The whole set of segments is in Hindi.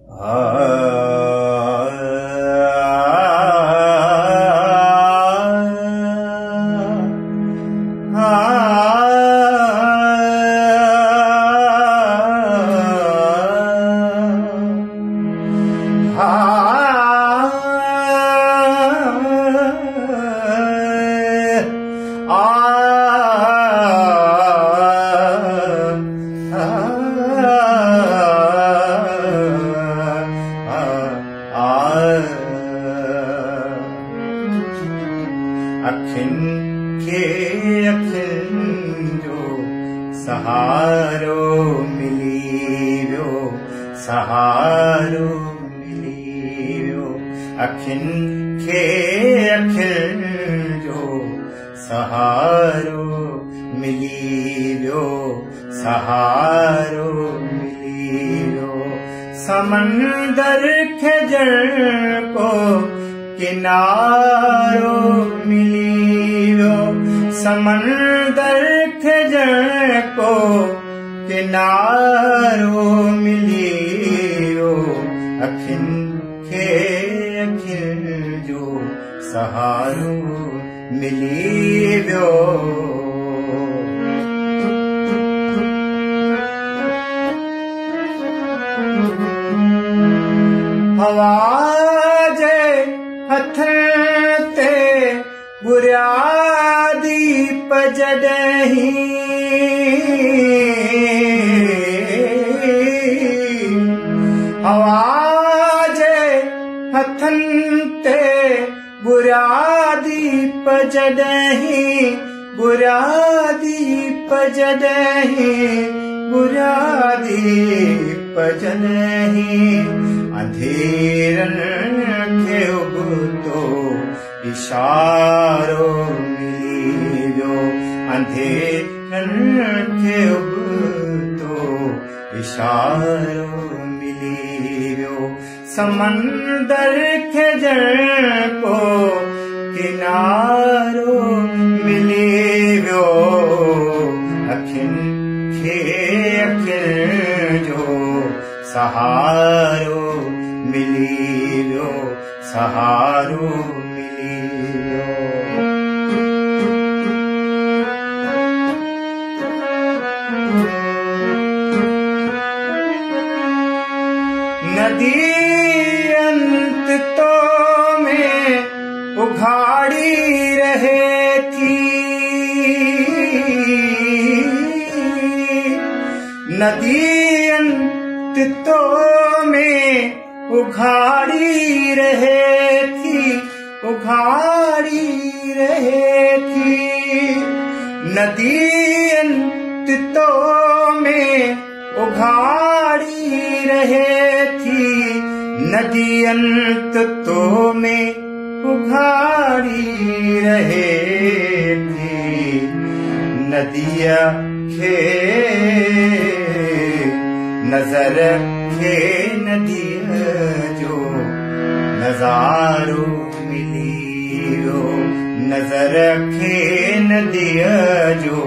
अखिन के अखिन जो सहारो मिली वो सहारो मिली वो अखिन के अखिन जो सहारो मिली वो सहारो मिली वो समंदर के जल को किनारो मिली वो समंदर के जल को किनारो मिली वो अखिन के अखिन जो सहारो मिली वो हवा हथन ते बुरादी पजडही हवाजे हथन ते बुरादी पजडही बुरादी पजडही बुरादी पजडही अंधेरन के उगतो इशारो मिली वो अंधेरन के उगतो इशारो मिली वो समंदर के जल को किनारो मिली वो अखिन के अखिन जो सहारो मिली वो सहारो मिली वो नदी अंत तो में उघाड़ी रहे थी नदी तो में उघाड़ी रहे थी उघाड़ी रहे थी नदी तो में उघाड़ी रहे थी नदी तो में उघाड़ी रहे थी नदिया खे नजर खे नदिया जो नजारो मिली वो नजर खे नदिया जो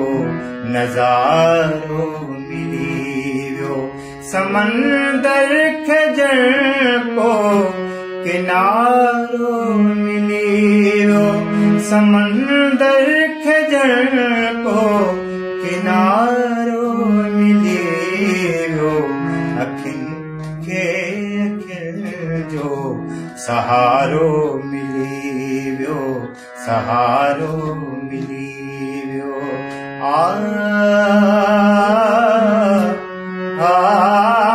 नजारो मिली वो समंदर के जल को किनारो मिली वो समंदर के जल को किनारो मिली वो अखिन के अखिन जो सहारो मिली वो सहारो मिली वो आ